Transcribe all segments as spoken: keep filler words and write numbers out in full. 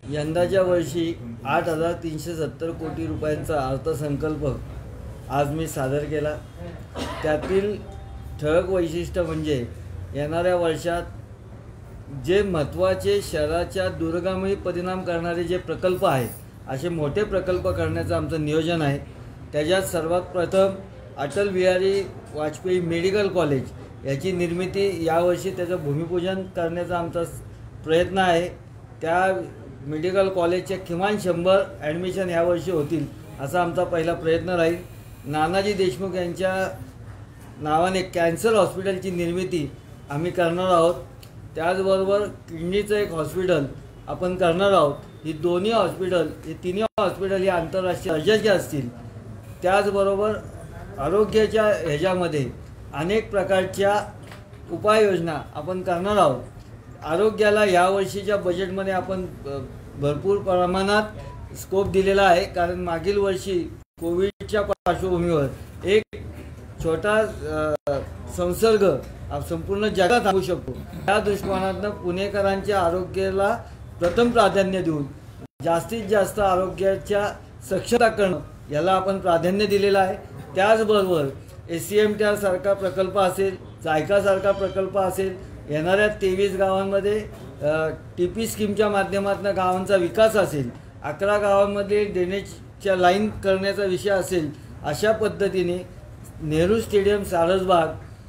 यंदाच्या वर्षी आठ हजार तीनशे सत्तर कोटी रुपयांचा अर्थसंकल्प आज मी सादर केला। त्यातील ठळक वैशिष्ट्य म्हणजे येणाऱ्या वर्षात जे महत्त्वाचे शहराच्या दूरगामी परिणाम करणारे जे प्रकल्प आहेत, असे मोठे प्रकल्प करण्याचं आमचं नियोजन आहे। त्याच्यात सर्वात प्रथम अटल बिहारी वाजपेयी मेडिकल कॉलेज याची निर्मिती यावर्षी त्याचं भूमिपूजन करण्याचा आमचा प्रयत्न आहे। त्या मेडिकल कॉलेजचे किमान शंभर ॲडमिशन यावर्षी होतील असा आमचा पहिला प्रयत्न राहील। नानाजी देशमुख यांच्या नावाने कॅन्सर हॉस्पिटलची निर्मिती आम्ही करणार आहोत। त्याचबरोबर किडनीचं एक हॉस्पिटल आपण करणार आहोत। ही दोन्ही हॉस्पिटल ही तिन्ही हॉस्पिटल ही आंतरराष्ट्रीय दर्जाची असतील। त्याचबरोबर आरोग्याच्या ह्याच्यामध्ये अनेक प्रकारच्या उपाययोजना आपण करणार आहोत। आरोग्याला यावर्षीच्या बजेटमध्ये आपण भरपूर प्रमाणात स्कोप दिलेला आहे, कारण मागील वर्षी कोविडच्या पार्श्वभूमीवर एक छोटा संसर्ग संपूर्ण जगात थांबू शकतो। त्या दृष्टिकोनातून पुणेकरांच्या आरोग्याला प्रथम प्राधान्य देऊन जास्तीत जास्त आरोग्याच्या सक्षमता करणं याला आपण प्राधान्य दिलेलं आहे। त्याचबरोबर S C M T R सारखा प्रकल्प असेल, जायकासारखा प्रकल्प असेल, येणाऱ्या तेवीस गावांमध्ये टी पी स्कीमच्या माध्यमातून गावांचा विकास असेल, अकरा गावांमध्ये ड्रेनेजच्या लाईन करण्याचा विषय असेल, अशा पद्धतीने नेहरू स्टेडियम सारसबाग,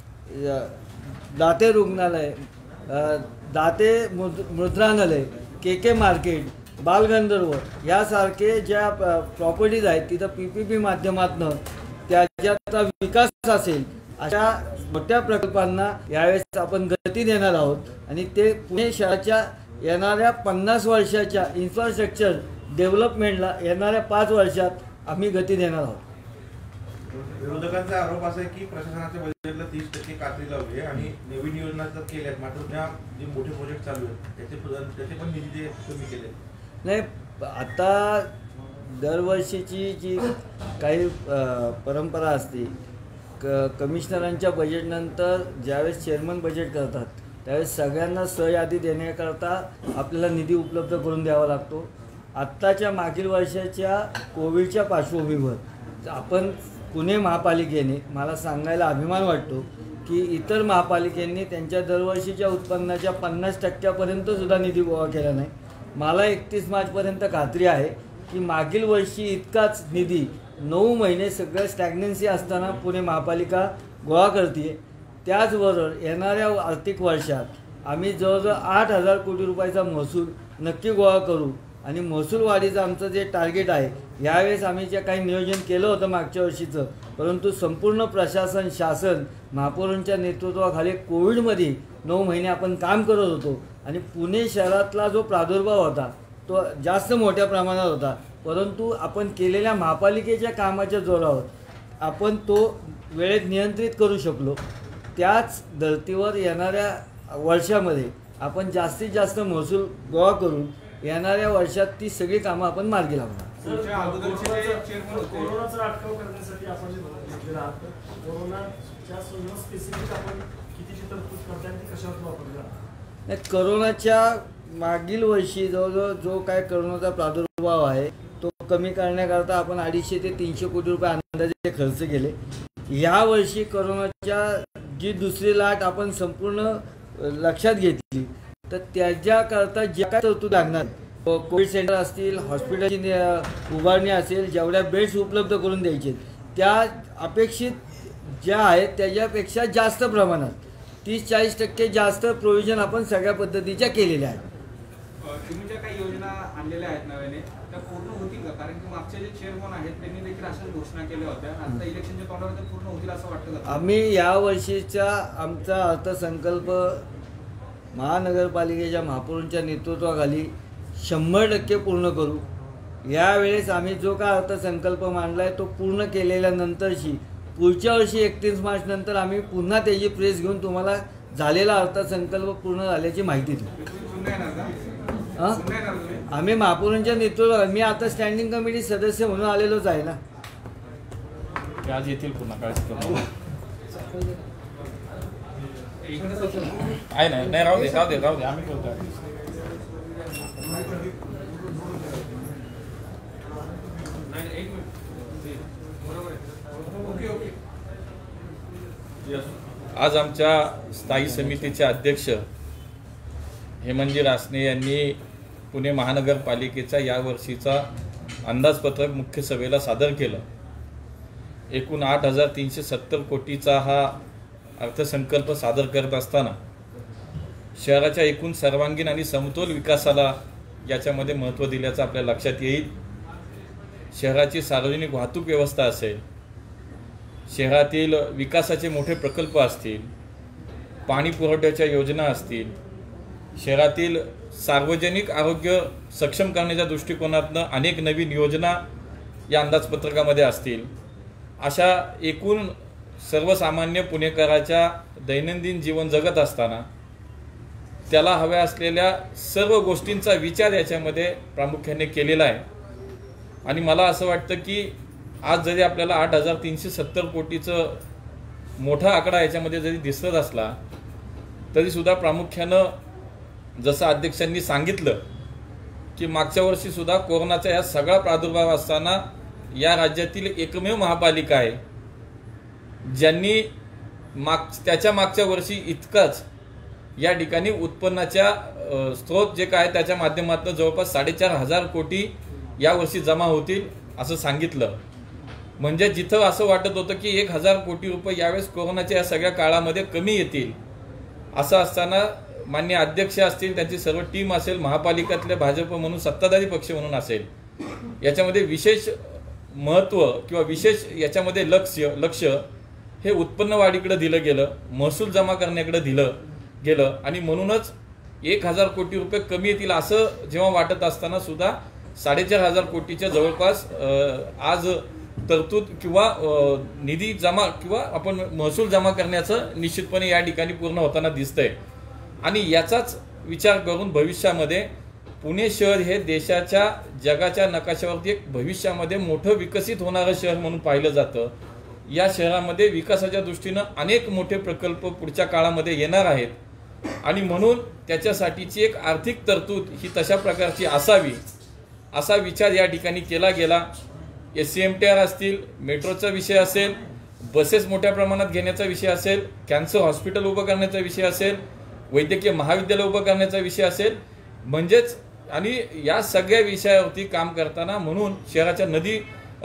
दाते रुग्णालय, दाते मुद्रणालय, के के मार्केट, बालगंधर्व यासारखे ज्या प्रॉपर्टीज आहेत तिथं पी पी पी माध्यमातून त्याचा विकास असेल, अशा मोठ्या प्रकल्पांना यावेळेस आपण गती देणार आहोत आणि ते पुणे शहराच्या येणाऱ्या पन्नास वर्षाच्या इन्फ्रास्ट्रक्चर डेव्हलपमेंटला येणाऱ्या पाच वर्षात आम्ही गती देणार आहोत। विरोधकांचा आरोप असा आहे की प्रशासनाच्या बजेटला तीस टक्के कात्री लावली आहे आणि नवीन योजना तर केल्यात, मात्र त्या जे मोठे प्रोजेक्ट चालू आहेत त्याचे त्याचे पण निधी कमी केले नाही। आता दरवर्षीची जी काही परंपरा असते, क कमिशनरांच्या बजेटनंतर ज्यावेळेस चेअरमन बजेट करतात त्यावेळेस सगळ्यांना सहयादी देण्याकरता आपल्याला निधी उपलब्ध करून द्यावा लागतो। आत्ताच्या मागील वर्षाच्या कोविडच्या पार्श्वभूमीवर आपण पुणे महापालिकेने, मला सांगायला अभिमान वाटतो की इतर महापालिकेंनी त्यांच्या दरवर्षीच्या उत्पन्नाच्या पन्नास टक्क्यापर्यंतसुद्धा निधी गोळा केला नाही। मला एकतीस मार्चपर्यंत खात्री आहे की मागील वर्षी इतकाच निधी नऊ महिने सगळं स्टॅग्नन्सी असताना पुणे महापालिका गोळा करते। त्याचबरोबर येणाऱ्या आर्थिक वर्षात आम्ही जवळजवळ आठ हजार कोटी रुपयाचा महसूल नक्की गोळा करू आणि महसूल वाढीचं आमचं जे टार्गेट आहे, यावेळेस आम्ही जे काही नियोजन केलं होतं मागच्या वर्षीचं, परंतु संपूर्ण प्रशासन शासन महापौरांच्या नेतृत्वाखाली कोविडमध्ये नऊ महिने आपण काम करत होतो आणि पुणे शहरातला जो प्रादुर्भाव होता तो जास्त मोठ्या प्रमाणात होता, परंतु आपण केलेल्या महापालिकेच्या कामाच्या जोरावर आपण तो वेळेत नियंत्रित करू शकलो। त्याच धर्तीवर येणाऱ्या वर्षामध्ये आपण जास्तीत जास्त महसूल गोळा करून येणाऱ्या वर्षात ती सगळी कामं आपण मार्गी लावणार। करोनाच्या मागील वर्षी जवळजवळ जो काय करोनाचा प्रादुर्भाव आहे तो कमी करण्याकरता आपण अडीचशे ते तीनशे कोटी रुपये अंदाजे खर्च केले। या वर्षी करोनाच्या जी दुसरी लाट आपण संपूर्ण लक्षात घेतली तर त्याच्याकरता ज्या काय तरतूद लागणार, कोविड सेंटर असतील, हॉस्पिटलची उभारणी असेल, जेवढ्या बेड्स उपलब्ध करून द्यायचे त्या अपेक्षित ज्या आहेत त्याच्यापेक्षा जास्त प्रमाणात तीस चाळीस टक्के जास्त प्रोव्हिजन आपण सगळ्या पद्धतीच्या केलेल्या आहेत। तुम्ही ज्या काही योजना आणलेल्या आहेत नव्याने त्या पूर्ण होतील का? कारण की मागचे जे चेअरमन आहेत त्यांनी देखील अशाच घोषणा केल्या होत्या, आता इलेक्शनच्या तोंडावर ते पूर्ण होतील असं वाटतं का? आम्ही या वर्षीचा आमचा अर्थसंकल्प महानगरपालिकेच्या महापौरांच्या नेतृत्वाखाली शंभर टक्के पूर्ण करू। यावेळेस आम्ही जो काय अर्थसंकल्प मांडला आहे तो पूर्ण केलेल्यानंतरची पुढच्या वर्षी एकतीस मार्च नंतर आम्ही पुन्हा त्याची प्रेस घेऊन तुम्हाला झालेला अर्थसंकल्प पूर्ण झाल्याची माहिती देऊ। हां, आम्ही महापौरांच्या नेतृत्वात, मी आता स्टँडिंग कमिटी सदस्य म्हणून आलेलोच आहे ना। आज येतील पुन्हा काळजी आहे ना, नाही राहू दे राहू दे राहू दे आम्ही बोलतो। नाही एक मिनिट बरोबर आहे ओके ओके आज आमच्या स्थायी समितीचे अध्यक्ष हेमंतजी रासने यांनी पुणे महानगरपालिकेचा यावर्षीचा अंदाजपत्रक मुख्य सभेला सादर केलं। एकूण आठ हजार तीनशे सत्तर कोटीचा हा अर्थसंकल्प सादर करत असताना शहराच्या एकूण सर्वांगीण आणि समतोल विकासाला याच्यामध्ये महत्त्व दिल्याचं आपल्या लक्षात येईल। शहराची सार्वजनिक वाहतूक व्यवस्था असेल, शहरातील विकासाचे मोठे प्रकल्प असतील, पाणी पुरवठ्याच्या योजना असतील, शहरातील सार्वजनिक आरोग्य सक्षम करण्याच्या दृष्टिकोनातून अनेक नवीन योजना या अंदाजपत्रकामध्ये असतील, अशा एकूण सर्वसामान्य पुणेकराच्या दैनंदिन जीवन जगत असताना त्याला हव्या असलेल्या सर्व गोष्टींचा विचार याच्यामध्ये प्रामुख्याने केलेला आहे। आणि मला असं वाटतं की आज जरी आपल्याला आठ हजार तीनशे सत्तर कोटीचं मोठा आकडा याच्यामध्ये जरी दिसत असला तरी सुद्धा प्रामुख्यानं जसं अध्यक्षांनी सांगितलं की मागच्या वर्षी सुद्धा कोरोनाचा या सगळा प्रादुर्भाव असताना या राज्यातील एकमेव महापालिका आहे ज्यांनी माग त्याच्या मागच्या वर्षी इतकाच या ठिकाणी उत्पन्नाच्या स्रोत जे काय त्याच्या माध्यमातून जवळपास साडेचार हजार कोटी यावर्षी जमा होतील असं सांगितलं। म्हणजे जिथं असं वाटत होतं की एक हजार कोटी रुपये यावेळेस कोरोनाच्या या सगळ्या काळामध्ये कमी येतील असं असताना मान्य अध्यक्ष असतील, त्यांची सर्व टीम असेल, महापालिकेतले भाजप म्हणून सत्ताधारी पक्ष म्हणून असेल, याच्यामध्ये विशेष महत्त्व किंवा विशेष याच्यामध्ये लक्ष लक्ष हे उत्पन्न वाढीकडे दिलं गेलं, महसूल जमा करण्याकडे दिलं गेलं। आणि म्हणूनच एक हजार कोटी रुपये कमी येतील असं जेव्हा वाटत असताना सुद्धा साडेचार हजार कोटीच्या जवळपास आज तरतूद किंवा निधी जमा किंवा आपण महसूल जमा करण्याचं निश्चितपणे या ठिकाणी पूर्ण होताना दिसतंय। आणि याचाच विचार करून भविष्यामध्ये पुणे शहर हे देशाच्या जगाच्या नकाशावरती एक भविष्यामध्ये मोठं विकसित होणारं शहर म्हणून पाहिलं जातं। या शहरामध्ये विकासाच्या दृष्टीनं अनेक मोठे प्रकल्प पुढच्या काळामध्ये येणार आहेत आणि म्हणून त्याच्यासाठीची एक आर्थिक तरतूद ही तशा प्रकारची असावी असा विचार या ठिकाणी केला गेला। S C M T R असतील, मेट्रोचा विषय असेल, बसेस मोठ्या प्रमाणात घेण्याचा विषय असेल, कॅन्सर हॉस्पिटल उभं करण्याचा विषय असेल, वैद्यकीय महाविद्यालय उभं करण्याचा विषय असेल, म्हणजेच आणि या सगळ्या विषयावरती काम करताना म्हणून शहराच्या नदी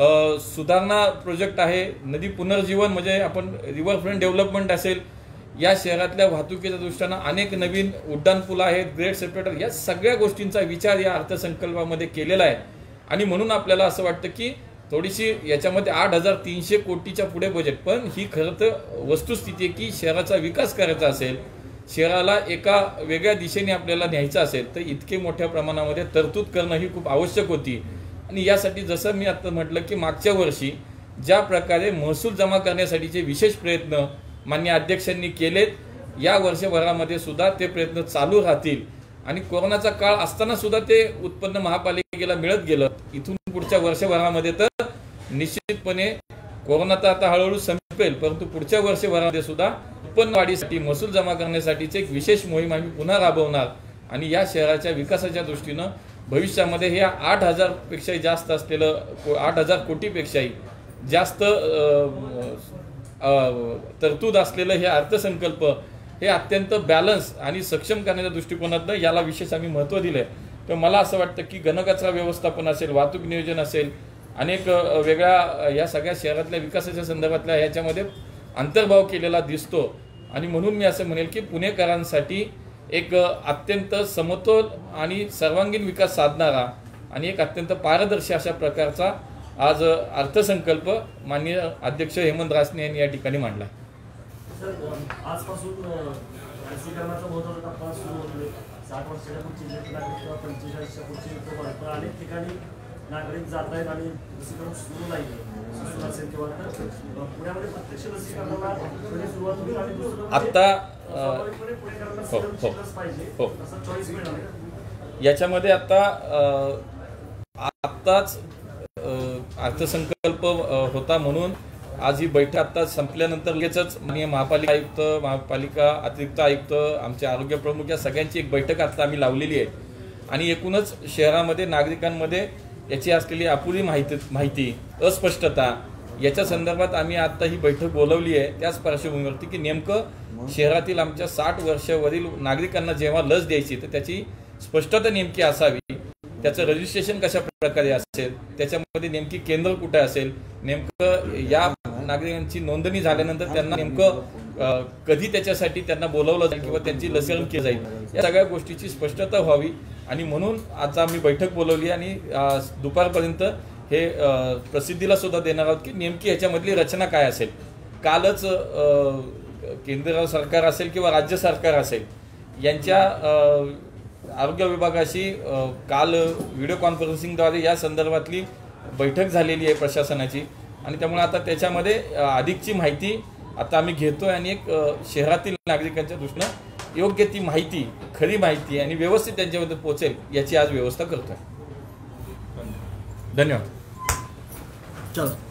सुधारणा प्रोजेक्ट आहे, नदी पुनर्जीवन म्हणजे आपण रिव्हरफ्रंट डेव्हलपमेंट असेल, या शहरातल्या वाहतुकीच्या दृष्टीनं अनेक नवीन उड्डाणपूल आहेत, ग्रेट सेपरेटर, या सगळ्या गोष्टींचा विचार या अर्थसंकल्पामध्ये केलेला आहे। आणि म्हणून आपल्याला असं वाटतं की थोडीशी याच्यामध्ये आठ हजार तीनशे कोटीच्या पुढे बजेट, पण ही खरं तर वस्तुस्थिती आहे की शहराचा विकास करायचा असेल, शहराला एका वेगळ्या दिशेने आपल्याला न्यायचं असेल तर इतके मोठ्या प्रमाणामध्ये तरतूद करणं ही खूप आवश्यक होती। आणि यासाठी जसं मी आता म्हटलं की मागच्या वर्षी ज्या प्रकारे महसूल जमा करण्यासाठीचे विशेष प्रयत्न मान्य अध्यक्षांनी केलेत, या वर्षभरामध्ये सुद्धा ते प्रयत्न चालू राहतील। आणि कोरोनाचा काळ असताना सुद्धा ते उत्पन्न महापालिकेला मिळत गेलं। इथून पुढच्या वर्षभरामध्ये तर निश्चितपणे कोरोना तर आता हळूहळू संपेल, परंतु पुढच्या वर्षभरामध्ये सुद्धा उत्पन्न वाढीसाठी महसूल जमा करण्यासाठीचे एक विशेष मोहीम आम्ही पुन्हा राबवणार आणि या शहराच्या विकासाच्या दृष्टीनं भविष्यामध्ये हे आठ हजार पेक्षाही जास्त असलेलं आठ हजार कोटीपेक्षाही जास्त तरतूद असलेलं हे अर्थसंकल्प हे अत्यंत बॅलन्स आणि सक्षम करण्याच्या दृष्टिकोनातनं याला विशेष आम्ही महत्त्व दिलं आहे। तर मला असं वाटतं की घनकचरा व्यवस्थापन असेल, वाहतूक नियोजन असेल, अनेक वेगळ्या या सगळ्या शहरातल्या विकासाच्या संदर्भातल्या ह्याच्यामध्ये अंतर्भाव केलेला दिसतो। आणि म्हणून मी असं म्हणेल की पुणेकरांसाठी एक अत्यंत समतोल आणि सर्वांगीण विकास साधणारा आणि एक अत्यंत पारदर्शी अशा प्रकारचा आज अर्थसंकल्प माननीय अध्यक्ष हेमंत रासने यांनी या ठिकाणी मांडला। सर, आजपासून लसीकरणाचा महत्त्वाचा टप्पा सुरू होतोय। साठ वर्षाच्या पुढची नागरिक किंवा पंचेचाळीसच्या पुढची अनेक ठिकाणी नागरिक जात आहेत आणि लसीकरण सुरू नाही असेल किंवा पुण्यामध्ये प्रत्यक्ष लसीकरणाला सुरुवात होईल आणि दुसरं आता पाहिजे असं चॉईस मिळणार याच्यामध्ये आता आत्ताच अर्थसंकल्प होता म्हणून आज ही बैठक आता संपल्यानंतर लगेचच माननीय महापालिका आयुक्त, महापालिका अतिरिक्त आयुक्त, आमचे आरोग्य प्रमुख या सगळ्यांची एक बैठक आता आम्ही लावलेली आहे। आणि एकूणच शहरामध्ये नागरिकांमध्ये याची असलेली अपुरी माहिती माहिती अस्पष्टता याच्या संदर्भात आम्ही आता ही बैठक बोलवली आहे त्याच पार्श्वभूमीवरती की नेमकं शहरातील आमच्या साठ वर्षावरील नागरिकांना जेव्हा लस द्यायची तर त्याची स्पष्टता नेमकी असावी, त्याचं रजिस्ट्रेशन कशा प्रकारे असेल, त्याच्यामध्ये नेमकी केंद्र कुठे असेल, नेमकं या नागरिकांची नोंदणी झाल्यानंतर त्यांना नेमकं कधी त्याच्यासाठी त्यांना बोलावलं जाईल किंवा त्यांची लसीकरण केलं जाईल, या सगळ्या गोष्टीची स्पष्टता व्हावी. आणि म्हणून आता आम्ही बैठक बोलवली आणि दुपारपर्यंत हे प्रसिद्धीला सुद्धा देणार आहोत की नेमकी ह्याच्यामधली रचना काय असेल. कालच केंद्र सरकार असेल किंवा राज्य सरकार असेल यांच्या आरोग्य विभागाशी काल व्हिडिओ कॉन्फरन्सिंगद्वारे या संदर्भातली बैठक झालेली आहे प्रशासनाची आणि त्यामुळे आता त्याच्यामध्ये अधिकची माहिती आता आम्ही घेतोय आणि एक शहरातील नागरिकांच्या दृष्टीनं योग्य ती माहिती, खरी माहिती आणि व्यवस्थित त्यांच्यामध्ये पोहोचेल याची आज व्यवस्था करतोय. धन्यवाद. चलो.